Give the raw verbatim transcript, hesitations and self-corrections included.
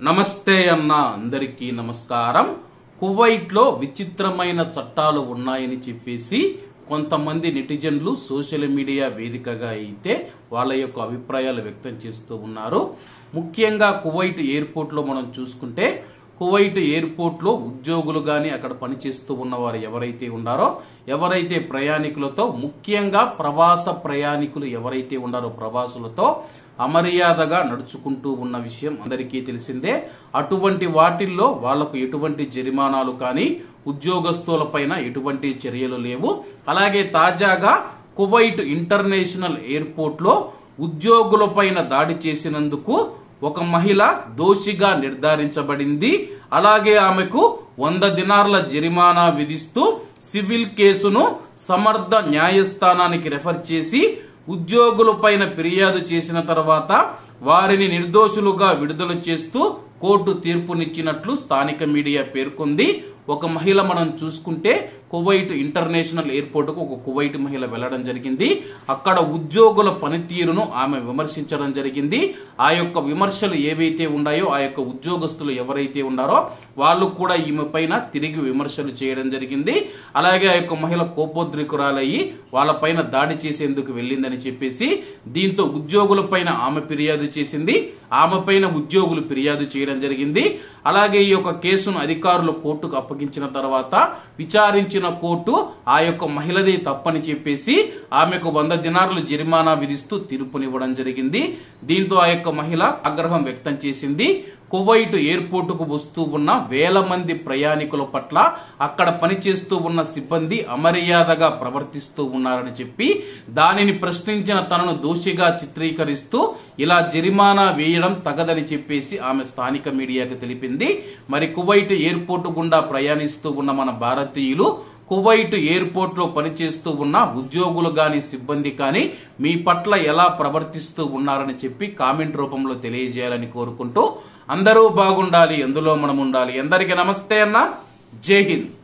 నమస్తే అన్న అందరికీ నమస్కారం. కువైట్ లో విచిత్రమైన చట్టాలు ఉన్నాయని చెప్పేసి కొంతమంది నెటిజన్లు సోషల్ మీడియా వేదికగా అయితే వాళ్ళ యొక్క అభిప్రాయాలు వ్యక్తం చేస్తూ ఉన్నారు. ముఖ్యంగా కువైట్ ఎయిర్పోర్ట్ లో మనం చూసుకుంటే కువైట్ ఎయిర్పోర్ట్ లో ఉద్యోగులు గాని అక్కడ పనిచేస్తూ ఉన్నవారు ఎవరైతే ఉన్నారో ఎవరైతే ప్రయాణికులతో ముఖ్యంగా ప్రవాస ప్రయాణికులు ఎవరైతే ఉన్నారో ప్రవాసులతో అమర్యాదగా నడుచుకుంటూ ఉన్న విషయం అందరికీ తెలిసిందే. అటువంటి వాటిల్లో వాళ్లకు ఎటువంటి జరిమానాలు కానీ ఉద్యోగస్తులపైన ఎటువంటి చర్యలు లేవు. అలాగే తాజాగా కువైట్ ఇంటర్నేషనల్ ఎయిర్పోర్ట్ లో ఉద్యోగులపైన దాడి చేసినందుకు ఒక మహిళ దోషిగా నిర్ధారించబడింది. అలాగే ఆమెకు వంద దినార్ల జరిమానా విధిస్తూ సివిల్ కేసును సమర్థ న్యాయస్థానానికి రెఫర్ చేసి ఉద్యోగులపైన ఫిర్యాదు చేసిన తర్వాత వారిని నిర్దోషులుగా విడుదల చేస్తూ కోర్టు తీర్పునిచ్చినట్లు స్థానిక మీడియా పేర్కొంది. ఒక మహిళ మనం చూసుకుంటే కువైట్ ఇంటర్నేషనల్ ఎయిర్పోర్ట్ కు ఒక కువైట్ మహిళ వెళ్లడం జరిగింది. అక్కడ ఉద్యోగుల పనితీరును ఆమె విమర్శించడం జరిగింది. ఆ యొక్క విమర్శలు ఏవైతే ఉన్నాయో ఆ యొక్క ఉద్యోగస్తులు ఎవరైతే ఉన్నారో వాళ్ళు కూడా ఈమె పైన తిరిగి విమర్శలు చేయడం జరిగింది. అలాగే ఆ యొక్క మహిళ కోపోద్రికురాలయ్యి వాళ్ళపైన దాడి చేసేందుకు వెళ్లిందని చెప్పేసి దీంతో ఉద్యోగుల పైన ఆమె ఫిర్యాదు చేసింది. ఆమె పైన ఉద్యోగులు ఫిర్యాదు చేయడం జరిగింది. అలాగే ఈ యొక్క కేసును అధికారులు కోర్టుకు అప్పగించిన తర్వాత విచారించిన కోర్టు ఆ యొక్క మహిళదే తప్పని చెప్పేసి ఆమెకు వంద దినార్లు జరిమానా విధిస్తూ తీర్పునివ్వడం జరిగింది. దీంతో ఆ యొక్క మహిళ ఆగ్రహం వ్యక్తం చేసింది. కువైట్ ఎయిర్పోర్ట్ కు వస్తూ ఉన్న వేల మంది ప్రయాణికుల పట్ల అక్కడ పనిచేస్తూ ఉన్న సిబ్బంది అమర్యాదగా ప్రవర్తిస్తూ ఉన్నారని చెప్పి దానిని ప్రశ్నించిన తనను దోషిగా చిత్రీకరిస్తూ ఇలా జరిమానా వేయడం తగదని చెప్పేసి ఆమె స్థానిక మీడియాకు తెలిపింది. మరి కువైట్ ఎయిర్పోర్ట్ గుండా ప్రయాణిస్తూ ఉన్న మన భారతీయులు కువైట్ ఎయిర్పోర్ట్ లో పనిచేస్తూ ఉన్న ఉద్యోగులు గాని సిబ్బంది కానీ మీ పట్ల ఎలా ప్రవర్తిస్తూ ఉన్నారని చెప్పి కామెంట్ రూపంలో తెలియజేయాలని కోరుకుంటూ అందరూ బాగుండాలి, ఎందులో మనం ఉండాలి. అందరికీ నమస్తే అన్న, జై హింద్.